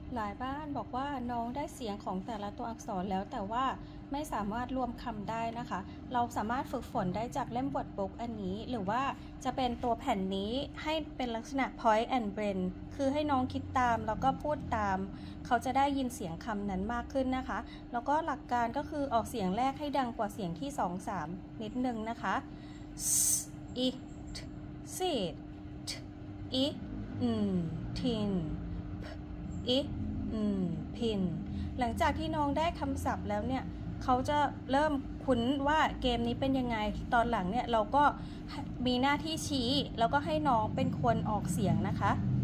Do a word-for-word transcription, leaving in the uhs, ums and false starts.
หลายบ้านบอกว่าน้องได้เสียงของแต่ละตัวอักษรแล้วแต่ว่าไม่สามารถรวมคำได้นะคะเราสามารถฝึกฝนได้จากเล่ม Wordbook อันนี้หรือว่าจะเป็นตัวแผ่นนี้ให้เป็นลักษณะ point and blend คือให้น้องคิดตามแล้วก็พูดตามเขาจะได้ยินเสียงคำนั้นมากขึ้นนะคะแล้วก็หลักการก็คือออกเสียงแรกให้ดังกว่าเสียงที่สอง สามนิดนึงนะคะ s i t sit i n tin p iอืมพินหลังจากที่น้องได้คำศัพท์แล้วเนี่ยเขาจะเริ่มคุ้นว่าเกมนี้เป็นยังไงตอนหลังเนี่ยเราก็มีหน้าที่ชี้แล้วก็ให้น้องเป็นคนออกเสียงนะคะ